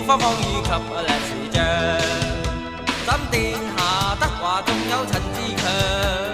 花放雨及歷時像。怎殿下德華，仲有陳志強。